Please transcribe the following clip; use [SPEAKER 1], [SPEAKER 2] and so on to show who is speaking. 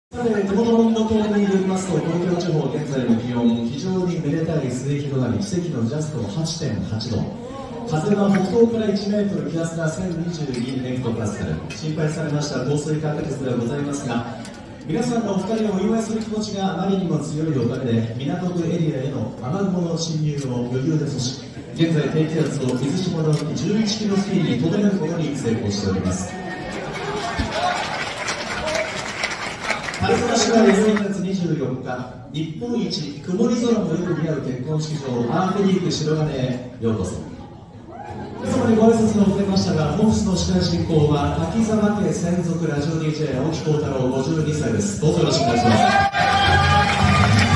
[SPEAKER 1] さて、手元の温度計によりますと、東京地方現在の気温、非常にめでたい末広がり、奇跡のジャスト 8.8 度、風は北東から1メートル、気圧が1022ヘクトパスカル、心配されました降水確率ではございますが、皆さんのお二人をお祝いする気持ちがあまりにも強いおかげで、港区エリアへの雨雲の侵入を余裕で阻止、現在低気圧を伊豆下の11キロ付近にとどめることに成功しております。春日市は4月24日、日本一曇り空もよく似合う結婚式場アークリーク白金へようこそ。皆様にご挨拶が遅れましたが、本日の司会進行は滝沢家専属ラジオ DJ 青木幸太郎52歳です。どうぞよろしくお願いします。